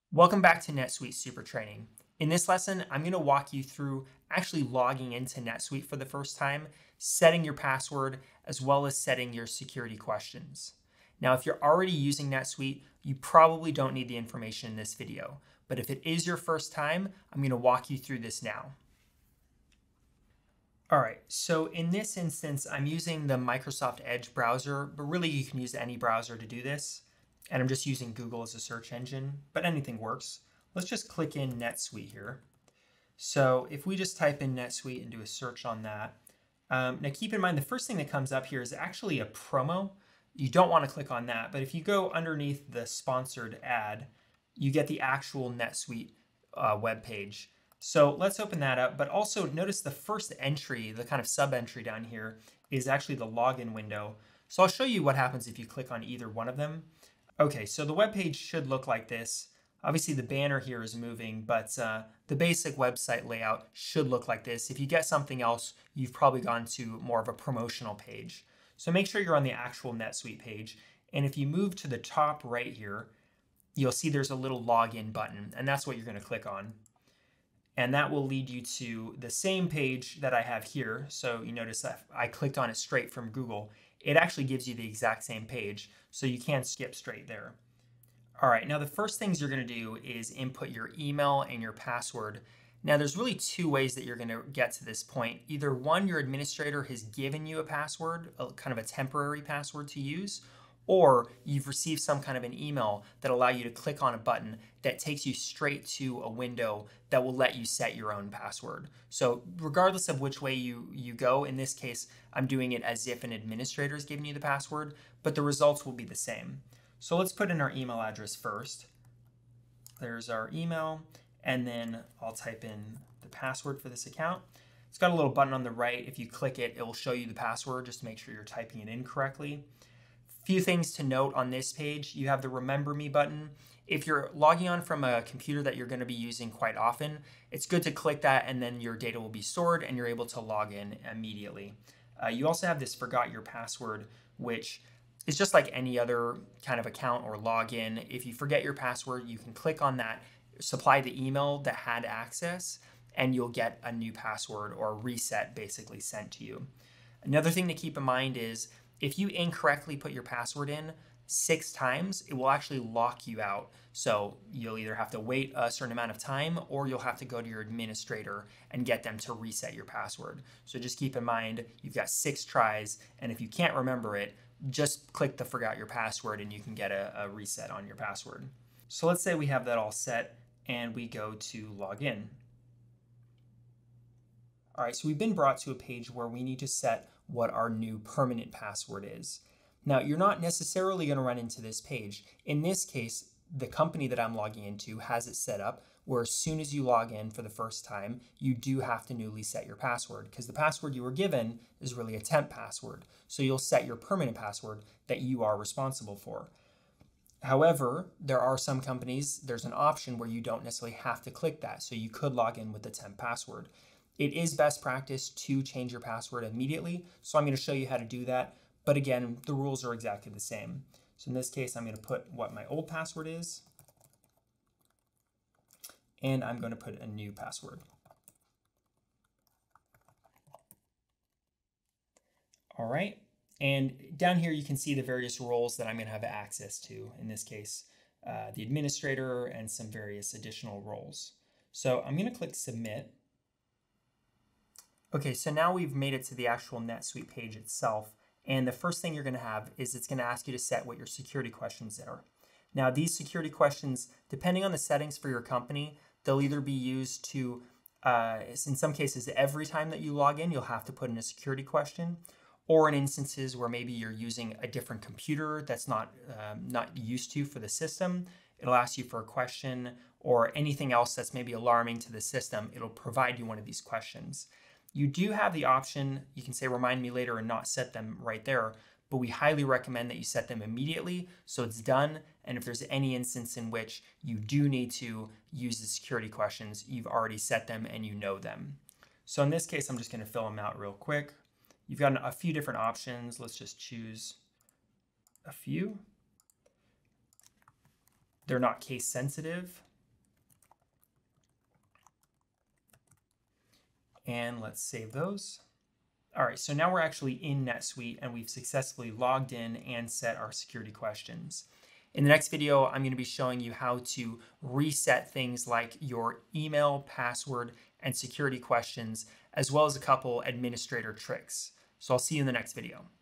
Welcome back to NetSuite Super Training. In this lesson, I'm going to walk you through actually logging into NetSuite for the first time, setting your password, as well as setting your security questions. Now, if you're already using NetSuite, you probably don't need the information in this video. But if it is your first time, I'm going to walk you through this now. All right, so in this instance, I'm using the Microsoft Edge browser, but really you can use any browser to do this. And I'm just using Google as a search engine, but anything works. Let's just click in NetSuite here. So if we just type in NetSuite and do a search on that, now keep in mind the first thing that comes up here is actually a promo. You don't want to click on that, but if you go underneath the sponsored ad, you get the actual NetSuite web page. So let's open that up, but also notice the first entry, the kind of sub entry down here, is actually the login window. So I'll show you what happens if you click on either one of them. Okay, so the web page should look like this. Obviously the banner here is moving, but the basic website layout should look like this. If you get something else, you've probably gone to more of a promotional page. So make sure you're on the actual NetSuite page. And if you move to the top right here, you'll see there's a little login button, and that's what you're going to click on. And that will lead you to the same page that I have here. So you notice that I clicked on it straight from Google. It actually gives you the exact same page, so you can skip straight there. All right, now the first things you're going to do is input your email and your password. Now there's really two ways that you're going to get to this point. Either one, your administrator has given you a password, kind of a temporary password to use, or you've received some kind of an email that allow you to click on a button that takes you straight to a window that will let you set your own password. So regardless of which way you go, in this case, I'm doing it as if an administrator is giving you the password, but the results will be the same. So let's put in our email address first. There's our email, and then I'll type in the password for this account. It's got a little button on the right. If you click it, it will show you the password just to make sure you're typing it in correctly. Few things to note on this page. You have the Remember Me button. If you're logging on from a computer that you're going to be using quite often, it's good to click that and then your data will be stored and you're able to log in immediately. You also have this Forgot Your Password, which is just like any other kind of account or login. If you forget your password, you can click on that, supply the email that had access, and you'll get a new password or a reset basically sent to you. Another thing to keep in mind is if you incorrectly put your password in 6 times, it will actually lock you out. So you'll either have to wait a certain amount of time or you'll have to go to your administrator and get them to reset your password. So just keep in mind, you've got 6 tries, and if you can't remember it, just click the Forgot Your Password and you can get a reset on your password. So let's say we have that all set and we go to log in. All right, so we've been brought to a page where we need to set what our new permanent password is. Now, you're not necessarily going to run into this page. In this case, the company that I'm logging into has it set up where as soon as you log in for the first time, you do have to newly set your password because the password you were given is really a temp password. So you'll set your permanent password that you are responsible for. However, there are some companies, there's an option where you don't necessarily have to click that. So you could log in with the temp password. It is best practice to change your password immediately, so I'm going to show you how to do that. But again, the rules are exactly the same. So in this case, I'm going to put what my old password is, and I'm going to put a new password. All right, and down here you can see the various roles that I'm going to have access to. In this case, the administrator and some various additional roles. So I'm going to click Submit. Okay, so now we've made it to the actual NetSuite page itself, and the first thing you're going to have is it's going to ask you to set what your security questions are. Now, these security questions, depending on the settings for your company, they'll either be used to, in some cases, every time that you log in, you'll have to put in a security question, or in instances where maybe you're using a different computer that's not used to for the system, it'll ask you for a question, or anything else that's maybe alarming to the system, it'll provide you one of these questions. You do have the option, you can say remind me later and not set them right there, but we highly recommend that you set them immediately so it's done. And if there's any instance in which you do need to use the security questions, you've already set them and you know them. So in this case, I'm just going to fill them out real quick. You've got a few different options. Let's just choose a few. They're not case sensitive. And let's save those. All right, so now we're actually in NetSuite and we've successfully logged in and set our security questions. In the next video, I'm going to be showing you how to reset things like your email, password, and security questions, as well as a couple administrator tricks. So I'll see you in the next video.